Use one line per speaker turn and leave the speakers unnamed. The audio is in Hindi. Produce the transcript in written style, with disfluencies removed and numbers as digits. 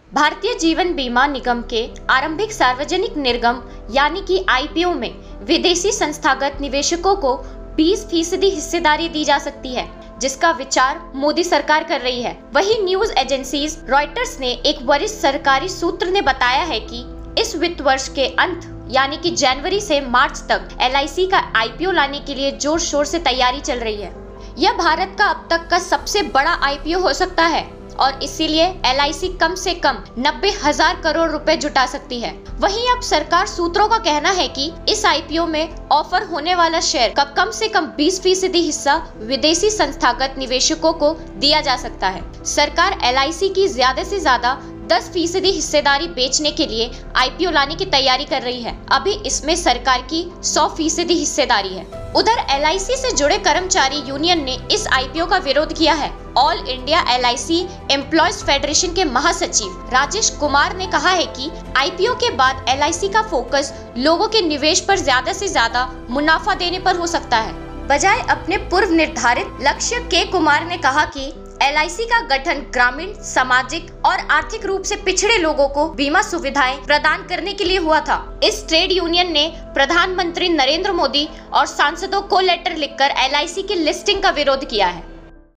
भारतीय जीवन बीमा निगम के आरंभिक सार्वजनिक निर्गम यानी कि आईपीओ में विदेशी संस्थागत निवेशकों को 20% हिस्सेदारी दी जा सकती है, जिसका विचार मोदी सरकार कर रही है। वहीं न्यूज एजेंसी रॉयटर्स ने एक वरिष्ठ सरकारी सूत्र ने बताया है कि इस वित्त वर्ष के अंत यानी कि जनवरी से मार्च तक एलआईसी का आईपीओ लाने के लिए जोर शोर से तैयारी चल रही है। यह भारत का अब तक का सबसे बड़ा आईपीओ हो सकता है और इसीलिए एलआईसी कम से कम 90,000 करोड़ रुपए जुटा सकती है। वहीं अब सरकार सूत्रों का कहना है कि इस आईपीओ में ऑफर होने वाला शेयर का कम से कम 20% हिस्सा विदेशी संस्थागत निवेशकों को दिया जा सकता है। सरकार एलआईसी की ज्यादा से ज्यादा 10% हिस्सेदारी बेचने के लिए आईपीओ लाने की तैयारी कर रही है। अभी इसमें सरकार की 100% हिस्सेदारी है। उधर एलआईसी से जुड़े कर्मचारी यूनियन ने इस आईपीओ का विरोध किया है। All India LIC employees federation के महासचिव राजेश कुमार ने कहा है कि आईपीओ के बाद एलआईसी का फोकस लोगों के निवेश पर ज्यादा से ज्यादा मुनाफा देने पर हो सकता है, बजाय अपने पूर्व निर्धारित लक्ष्य के। कुमार ने कहा कि एलआईसी का गठन ग्रामीण, सामाजिक और आर्थिक रूप से पिछड़े लोगों को बीमा सुविधाएं प्रदान करने के लिए हुआ था। इस ट्रेड यूनियन ने प्रधानमंत्री नरेंद्र मोदी और सांसदों को लेटर लिखकर एलआईसी की लिस्टिंग का विरोध किया है।